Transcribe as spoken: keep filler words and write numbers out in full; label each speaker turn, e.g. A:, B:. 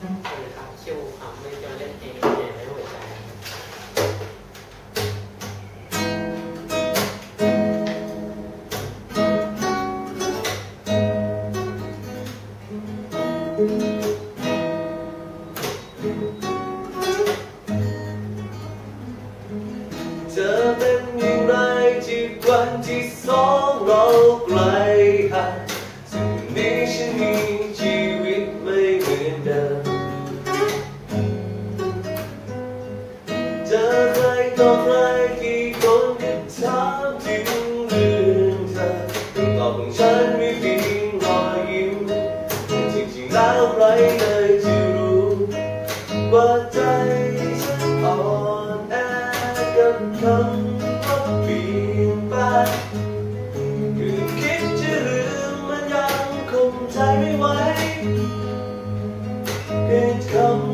A: สวัสดีครับคิวครับไม่จะเล่นเพลงเกมในหัวใจ
B: เธอเป็นอย่างไรที่วันที่สองเราไกลห่างสิ่งนี้ฉันมีชีวิตไม่เหมือนเดิมเจอใครต่อใครกี่คนก็ถามถึงเรื่องเธอคำตอบของฉันไม่เพียงรอยยิ้มจริงๆแล้วใครเลยจะรู้ว่าใจฉันอ่อนแอกับคำว่าเปลี่ยนไปคือคิดจะลืมมันยังคงใจไม่ไหวเพียงคำ